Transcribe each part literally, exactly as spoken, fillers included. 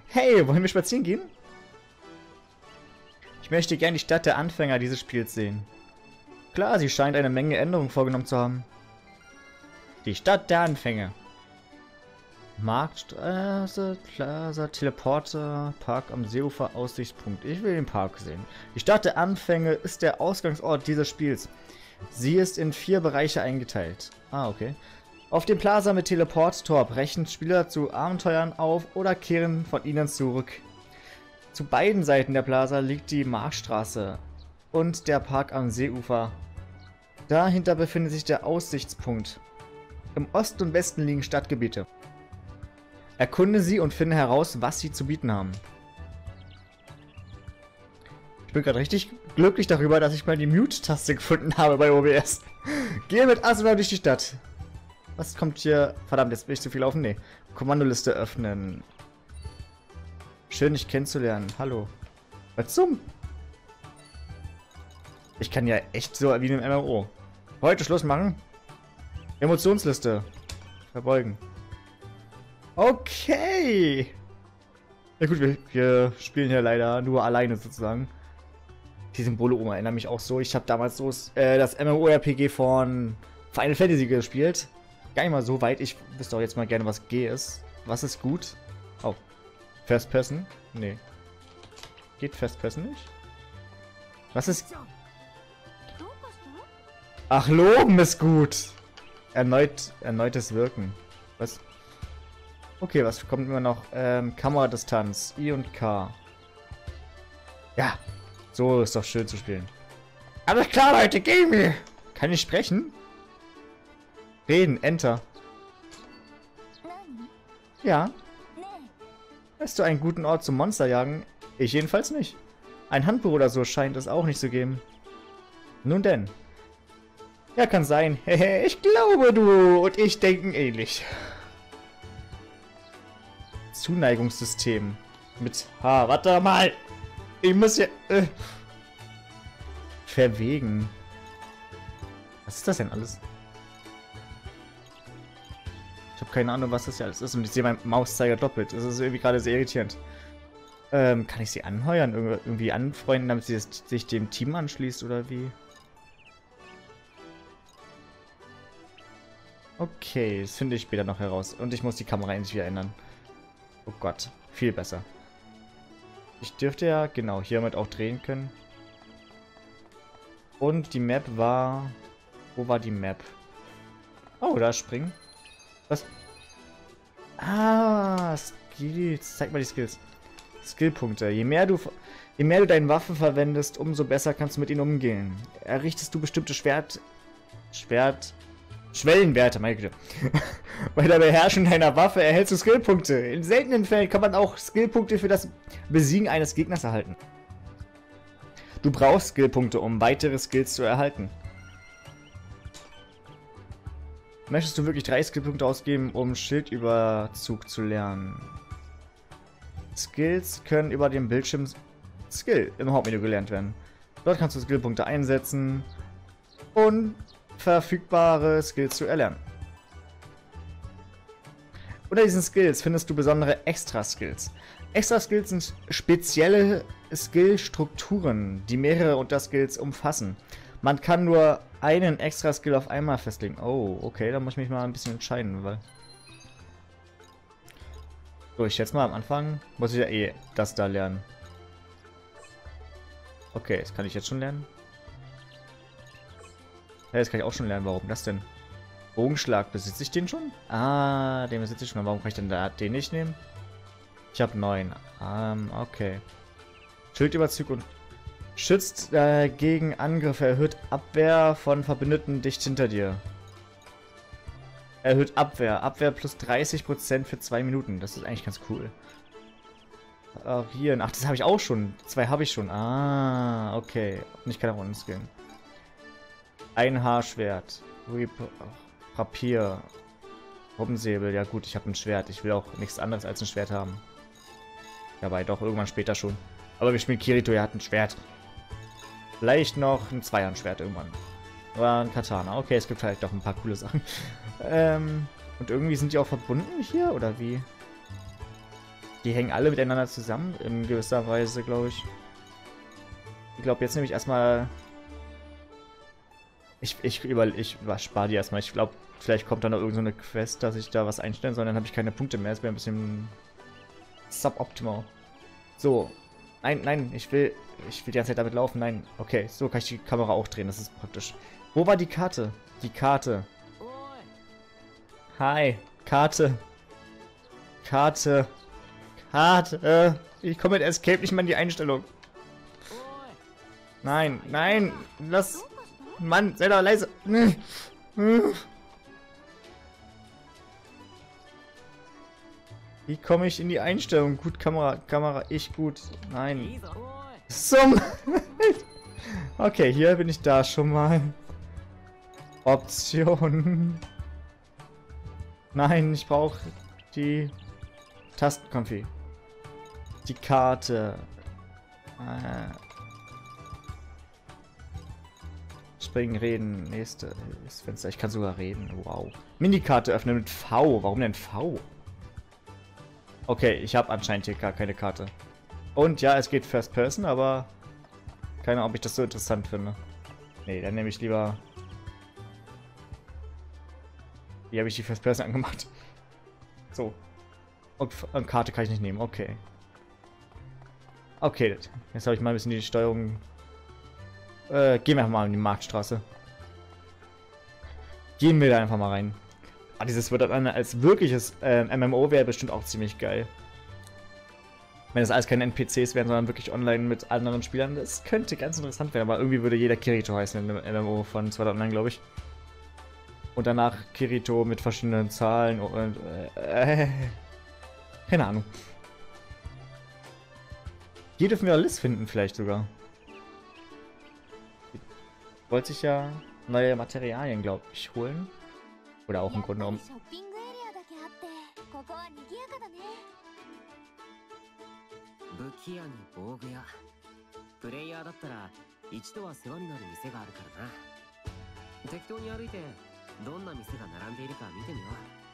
Hey, wollen wir spazieren gehen? Ich möchte gern die Stadt der Anfänger dieses Spiels sehen. Klar, sie scheint eine Menge Änderungen vorgenommen zu haben. Die Stadt der Anfänger. Marktstraße, Plaza, Teleporter, Park am Seeufer, Aussichtspunkt. Ich will den Park sehen. Die Stadt der Anfänge ist der Ausgangsort dieses Spiels. Sie ist in vier Bereiche eingeteilt. Ah, okay. Auf dem Plaza mit Teleporttor brechen Spieler zu Abenteuern auf oder kehren von ihnen zurück. Zu beiden Seiten der Plaza liegt die Marktstraße und der Park am Seeufer. Dahinter befindet sich der Aussichtspunkt. Im Osten und Westen liegen Stadtgebiete. Erkunde sie und finde heraus, was sie zu bieten haben. Ich bin gerade richtig glücklich darüber, dass ich mal die Mute-Taste gefunden habe bei O B S. Gehe mit Asuna durch die Stadt. Was kommt hier? Verdammt, jetzt will ich zu viel laufen. Nee. Kommandoliste öffnen. Schön, dich kennenzulernen. Hallo. Was zum? Ich kann ja echt so wie in einem M M O. Heute Schluss machen. Emotionsliste. Verbeugen. Okay. Ja gut, wir, wir spielen hier leider nur alleine sozusagen. Die Symbole oben erinnern mich auch so. Ich habe damals so äh, das MMORPG von Final Fantasy gespielt. Gar nicht mal so weit. Ich wüsste auch jetzt mal gerne, was G ist. Was ist gut? Oh. First Person? Nee. Geht First Person nicht? Was ist... Ach, Loben ist gut. Erneut, erneutes Wirken. Was? Okay, was kommt immer noch? Ähm, Kameradistanz. I und K. Ja. So ist doch schön zu spielen. Alles klar, Leute, geh mir! Kann ich sprechen? Reden, Enter. Ja. Hast du einen guten Ort zum Monsterjagen? Ich jedenfalls nicht. Ein Handbuch oder so scheint es auch nicht zu geben. Nun denn. Ja, kann sein. Hehe, ich glaube, du und ich denken ähnlich. Zuneigungssystem. Mit H. Warte mal. Ich muss ja... Äh, verwegen. Was ist das denn alles? Ich habe keine Ahnung, was das hier alles ist. Und ich sehe meinen Mauszeiger doppelt. Das ist irgendwie gerade sehr irritierend. Ähm, kann ich sie anheuern? Ir irgendwie anfreunden, damit sie das, sich dem Team anschließt oder wie? Okay, das finde ich später noch heraus. Und ich muss die Kamera endlich wieder ändern. Oh Gott, viel besser. Ich dürfte ja, genau, hiermit auch drehen können. Und die Map war... Wo war die Map? Oh, da springen. Was? Ah, Skills. Zeig mal die Skills. Skillpunkte. Je mehr du, je mehr du deine Waffen verwendest, umso besser kannst du mit ihnen umgehen. Errichtest du bestimmte Schwert... Schwert... Schwellenwerte, meine Güte. Bei der Beherrschung deiner Waffe erhältst du Skillpunkte. In seltenen Fällen kann man auch Skillpunkte für das Besiegen eines Gegners erhalten. Du brauchst Skillpunkte, um weitere Skills zu erhalten. Möchtest du wirklich drei Skillpunkte ausgeben, um Schildüberzug zu lernen? Skills können über den Bildschirm Skill im Hauptmenü gelernt werden. Dort kannst du Skillpunkte einsetzen und verfügbare Skills zu erlernen. Unter diesen Skills findest du besondere Extra-Skills. Extra-Skills sind spezielle Skill-Strukturen, die mehrere Unterskills umfassen. Man kann nur einen Extra-Skill auf einmal festlegen. Oh, okay, da muss ich mich mal ein bisschen entscheiden, weil... So, ich schätze mal, am Anfang muss ich ja eh das da lernen. Okay, das kann ich jetzt schon lernen. Ja, das kann ich auch schon lernen. Warum das denn? Bogenschlag, besitze ich den schon? Ah, den besitze ich schon. Warum kann ich denn da den nicht nehmen? Ich habe neun. Ähm, okay. Schildüberzug und schützt äh, gegen Angriffe. Erhöht Abwehr von Verbündeten dicht hinter dir. Erhöht Abwehr. Abwehr plus dreißig Prozent für zwei Minuten. Das ist eigentlich ganz cool. Parieren. Ach, das habe ich auch schon. Zwei habe ich schon. Ah, okay. Und ich kann auch unten skillen. Ein Haarschwert. Papier. Robbensäbel. Ja gut, ich habe ein Schwert. Ich will auch nichts anderes als ein Schwert haben. Dabei doch irgendwann später schon. Aber wir spielen Kirito, er hat ein Schwert. Vielleicht noch ein Zweihandschwert irgendwann. Oder ein Katana. Okay, es gibt halt doch ein paar coole Sachen. Ähm, und irgendwie sind die auch verbunden hier, oder wie? Die hängen alle miteinander zusammen, in gewisser Weise, glaube ich. Ich glaube, jetzt nehme ich erstmal... Ich, ich, über, ich spare die erstmal. Ich glaube, vielleicht kommt da noch irgendeine so Quest, dass ich da was einstellen soll, dann habe ich keine Punkte mehr. Das wäre ein bisschen suboptimal. So. Nein, nein, ich will... Ich will die ganze Zeit damit laufen. Nein. Okay, so kann ich die Kamera auch drehen. Das ist praktisch. Wo war die Karte? Die Karte. Hi. Karte. Karte. Karte. Ich komme mit Escape nicht mal in die Einstellung. Nein, nein. Lass... Mann, sei doch leise. Wie komme ich in die Einstellung? Gut, Kamera, Kamera, ich gut. Nein. Zum... Okay, hier bin ich da schon mal. Option. Nein, ich brauche die Tastenkonfi. Die Karte. Äh. Springen, reden. Nächste Fenster. Ich kann sogar reden. Wow. Minikarte öffnen mit V. Warum denn V? Okay, ich habe anscheinend hier gar keine Karte. Und ja, es geht First Person, aber keine Ahnung, ob ich das so interessant finde. Nee, dann nehme ich lieber... Wie habe ich die First Person angemacht? So. Und, und Karte kann ich nicht nehmen, okay. Okay, jetzt habe ich mal ein bisschen die Steuerung... Äh, gehen wir einfach mal in die Marktstraße. Gehen wir da einfach mal rein. Ah, dieses wird dann als wirkliches äh, M M O wäre bestimmt auch ziemlich geil. Wenn das alles keine N P Cs wären, sondern wirklich online mit anderen Spielern. Das könnte ganz interessant werden, aber irgendwie würde jeder Kirito heißen in dem M M O von Sword Art Online, glaube ich. Und danach Kirito mit verschiedenen Zahlen und... Äh, äh, keine Ahnung. Hier dürfen wir Liz finden vielleicht sogar. Wollte ich ja neue Materialien, glaube ich, holen. Oder auch im Grunde genommen. 武器屋に防具屋プレイヤーだったら一度は世話になる店があるからな。適当に歩いてどんな店が並んでいるか見てみよ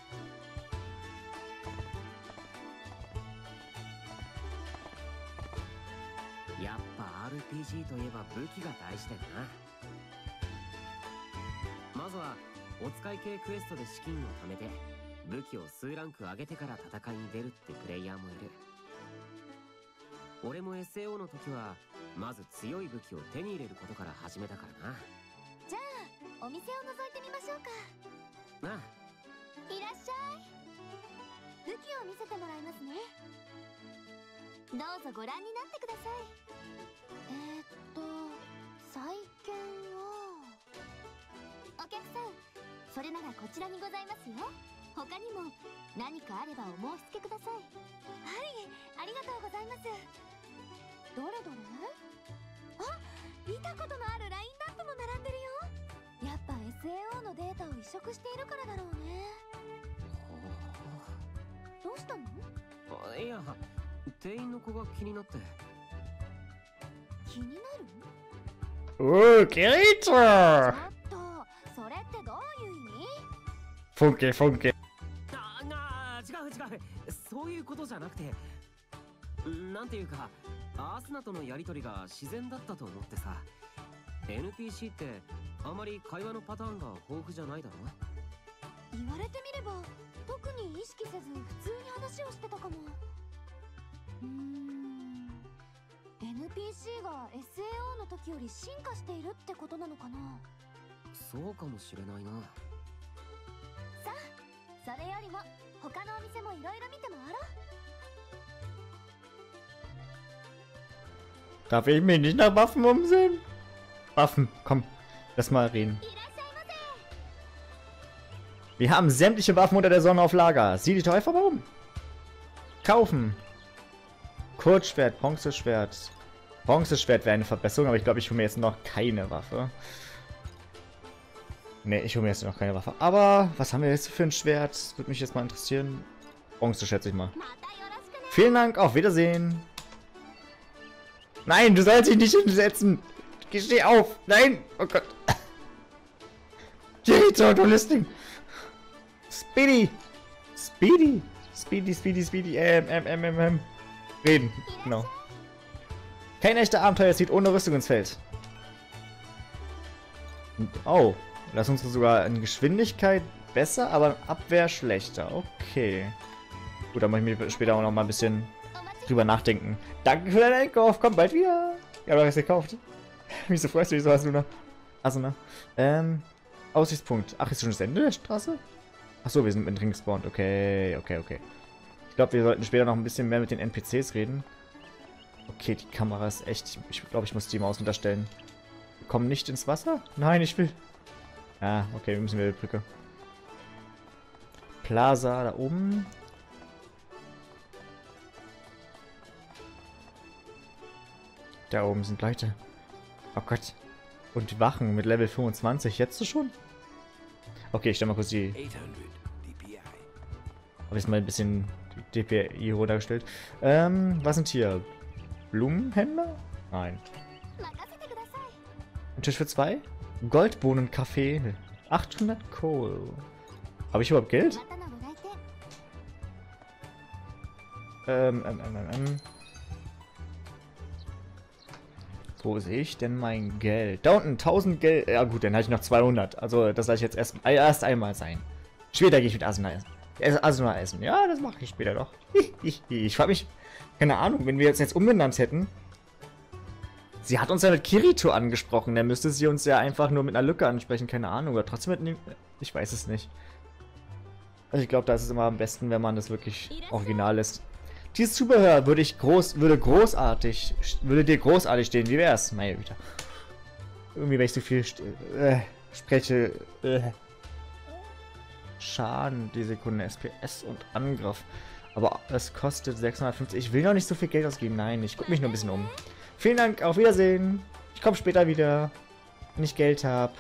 う。やっぱ アールピージー といえば武器が大事だよな。まずはお使い系クエストで資金を貯めて武器を数ランク上げてから戦いに出るってプレイヤーもいる。俺も エスエーオー の時はまず強い武器を手に入れることから始めたからな。じゃあお店を覗いてみましょうか。なあ、いらっしゃい。武器を見せてもらいますね。どうぞご覧になってください。えー、っと再建をお客さん、それならこちらにございますよ。他にも何かあればお申し付けください。はい、ありがとうございます。どれどれ？あ、見たことのあるラインナップも並んでるよ。やっぱ エスエーオー のデータを移植しているからだろうね。どうしたの？あ、いや、店員の子が気になって。気になる？ おー、Kirito! ちょっと、それってどういう意味？ フォンケ、フォンケ。 あ、な、違う違う。そういうことじゃなくて、なんていうか、アースナとのやりとりが自然だったと思ってさ。エヌピーシー ってあまり会話のパターンが豊富じゃないだろ。言われてみれば特に意識せず普通に話をしてたかも。うーん、 エヌピーシー が エスエーオー の時より進化しているってことなのかな。そうかもしれないな。さあ、それよりも他のお店もいろいろ見て回ろう。 Darf ich mich nicht nach Waffen umsehen? Waffen, komm, lass mal reden. Wir haben sämtliche Waffen unter der Sonne auf Lager. Sieh dich doch einfach mal um. Kaufen. Kurzschwert, Bronzeschwert. Bronzeschwert wäre eine Verbesserung, aber ich glaube, ich hole mir jetzt noch keine Waffe. Ne, ich hole mir jetzt noch keine Waffe. Aber was haben wir jetzt für ein Schwert? Das würde mich jetzt mal interessieren. Bronze, schätze ich mal. Vielen Dank, auf Wiedersehen. Nein, du sollst dich nicht hinsetzen. Steh auf. Nein. Oh Gott. Kirito, du Listing. Speedy. Speedy. Speedy, Speedy, Speedy, ähm, ähm, ähm, ähm, ähm. Reden, genau. Kein echter Abenteuer zieht ohne Rüstung ins Feld. Oh, lass uns sogar in Geschwindigkeit besser, aber in Abwehr schlechter. Okay. Gut, dann muss ich mir später auch noch mal ein bisschen drüber nachdenken. Danke für deinen Einkauf, komm bald wieder. Ich habe doch was gekauft. Wieso freust du dich so, Asuna? Asuna. Ähm, Aussichtspunkt. Ach, ist schon das Ende der Straße? Achso, wir sind mit drin gespawnt. Okay, okay, okay. Ich glaube, wir sollten später noch ein bisschen mehr mit den N P Cs reden. Okay, die Kamera ist echt... Ich glaube, ich muss die Maus unterstellen. Wir kommen nicht ins Wasser? Nein, ich will... Ah, okay, wir müssen wieder die Brücke. Plaza da oben. Da oben sind Leute. Oh Gott. Und die Wachen mit Level fünfundzwanzig. Jetzt schon? Okay, ich stelle mal kurz die... Habe ich mal ein bisschen die D P I runtergestellt. Ähm, was sind hier? Blumenhändler? Nein. Ein Tisch für zwei? Goldbohnenkaffee. achthundert Kohl. Habe ich überhaupt Geld? Ähm, ähm, ähm, ähm. Wo sehe ich denn mein Geld? Da unten, tausend Geld. Ja gut, dann hatte ich noch zweihundert. Also das lasse ich jetzt erst, äh, erst einmal sein. Später gehe ich mit Asuna essen. Asuna essen. Ja, das mache ich später doch. Ich, ich frage mich, keine Ahnung, wenn wir jetzt jetzt umbenannt hätten. Sie hat uns ja mit Kirito angesprochen. Dann müsste sie uns ja einfach nur mit einer Lücke ansprechen. Keine Ahnung. Oder trotzdem mit... Ich weiß es nicht. Also ich glaube, da ist es immer am besten, wenn man das wirklich original ist. Dieses Zubehör würde ich groß, würde großartig, würde dir großartig stehen. Wie wär's? Meine Güte. Irgendwie, weil ich so viel äh, spreche. Äh. Schaden, die Sekunde, S P S und Angriff. Aber es kostet sechshundertfünfzig. Ich will noch nicht so viel Geld ausgeben. Nein, ich gucke mich nur ein bisschen um. Vielen Dank, auf Wiedersehen. Ich komme später wieder, wenn ich Geld habe.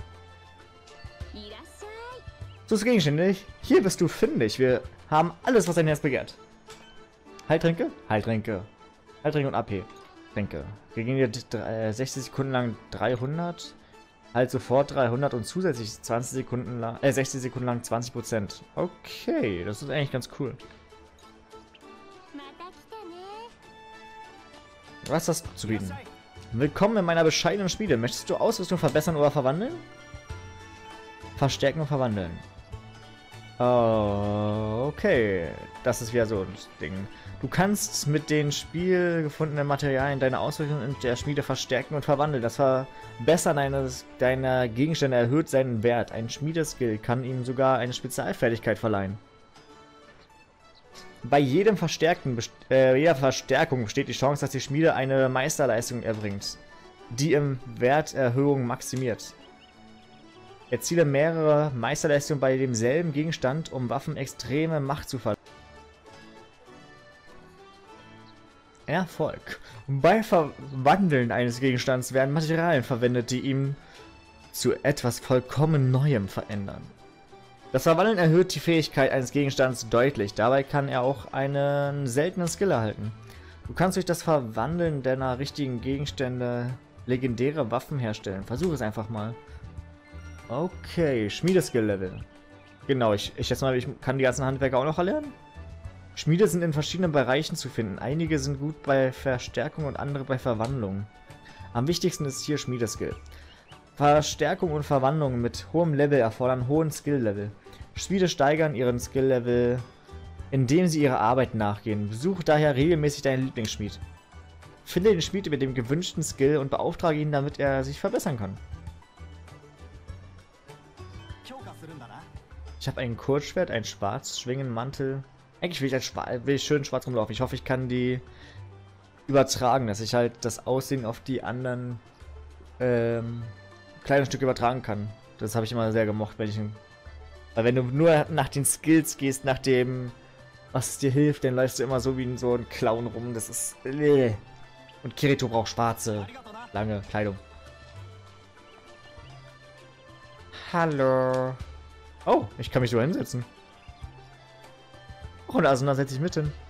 So ist gegenständig. Hier bist du fündig. Wir haben alles, was dein Herz begehrt. Heiltränke? Heiltränke. Heiltränke und A P. Tränke. Wir gehen hier äh, sechzig Sekunden lang dreihundert. Halt sofort dreihundert und zusätzlich zwanzig Sekunden lang, äh, sechzig Sekunden lang zwanzig Prozent. Okay, das ist eigentlich ganz cool. Was hast du zu bieten? Willkommen in meiner bescheidenen Spiele. Möchtest du Ausrüstung verbessern oder verwandeln? Verstärken und verwandeln. Oh, okay. Das ist wieder so ein Ding. Du kannst mit den Spiel gefundenen Materialien deine Ausrüstung in der Schmiede verstärken und verwandeln. Das Verbessern deines, deiner Gegenstände erhöht seinen Wert. Ein Schmiedeskill kann ihm sogar eine Spezialfertigkeit verleihen. Bei jedem Verstärkten, äh, jeder Verstärkung besteht die Chance, dass die Schmiede eine Meisterleistung erbringt, die im Werterhöhung maximiert. Erziele mehrere Meisterleistungen bei demselben Gegenstand, um Waffen extreme Macht zu verleihen. Erfolg. Bei Verwandeln eines Gegenstands werden Materialien verwendet, die ihm zu etwas vollkommen Neuem verändern. Das Verwandeln erhöht die Fähigkeit eines Gegenstands deutlich. Dabei kann er auch einen seltenen Skill erhalten. Du kannst durch das Verwandeln deiner richtigen Gegenstände legendäre Waffen herstellen. Versuch es einfach mal. Okay, Schmiedeskill-Level. Genau, ich, ich schätze mal, ich kann die ganzen Handwerker auch noch erlernen. Schmiede sind in verschiedenen Bereichen zu finden. Einige sind gut bei Verstärkung und andere bei Verwandlung. Am wichtigsten ist hier Schmiedeskill. Verstärkung und Verwandlung mit hohem Level erfordern hohen Skill-Level. Schmiede steigern ihren Skill-Level, indem sie ihrer Arbeit nachgehen. Besuche daher regelmäßig deinen Lieblingsschmied. Finde den Schmied mit dem gewünschten Skill und beauftrage ihn, damit er sich verbessern kann. Ich habe ein Kurzschwert, ein Schwarzschwingenmantel. Eigentlich will ich, als Schwa will ich schön schwarz rumlaufen. Ich hoffe, ich kann die übertragen, dass ich halt das Aussehen auf die anderen ähm, Kleidungsstücke übertragen kann. Das habe ich immer sehr gemocht, wenn ich... Weil wenn du nur nach den Skills gehst, nach dem, was es dir hilft, dann läufst du immer so wie in so ein Clown rum. Das ist... Äh. Und Kirito braucht schwarze, lange Kleidung. Hallo. Oh, ich kann mich so hinsetzen. Oh, und Asuna setze ich mit hin.